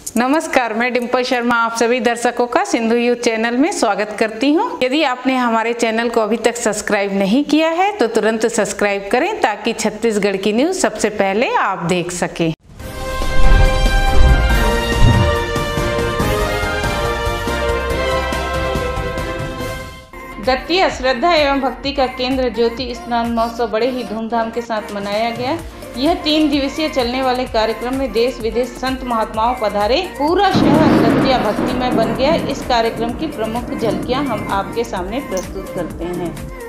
नमस्कार, मैं डिम्पल शर्मा आप सभी दर्शकों का सिंधु यूथ चैनल में स्वागत करती हूं। यदि आपने हमारे चैनल को अभी तक सब्सक्राइब नहीं किया है तो तुरंत सब्सक्राइब करें ताकि छत्तीसगढ़ की न्यूज सबसे पहले आप देख सकें। दत्तीय श्रद्धा एवं भक्ति का केंद्र ज्योति स्नान महोत्सव बड़े ही धूमधाम के साथ मनाया गया। यह 3 दिवसीय चलने वाले कार्यक्रम में देश विदेश संत महात्माओं पधारे। पूरा शहर दत्तीय भक्तिमय बन गया। इस कार्यक्रम की प्रमुख झलकियां हम आपके सामने प्रस्तुत करते हैं।